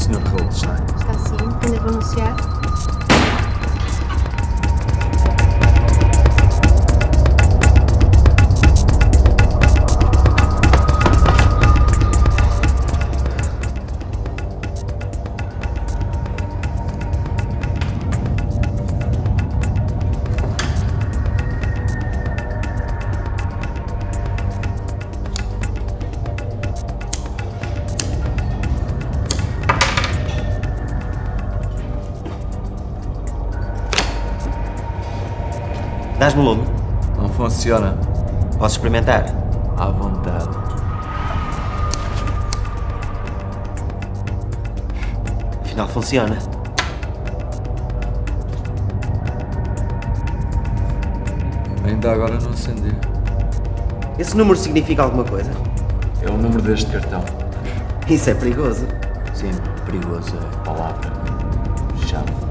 senhor de rolos está? Está sim. Quando devo anunciar? Dás-me o lume? Não funciona. Posso experimentar? À vontade. Afinal, funciona. Ainda agora não acendi. Esse número significa alguma coisa? É o número deste cartão. Isso é perigoso. Sim, perigoso é a palavra-chave.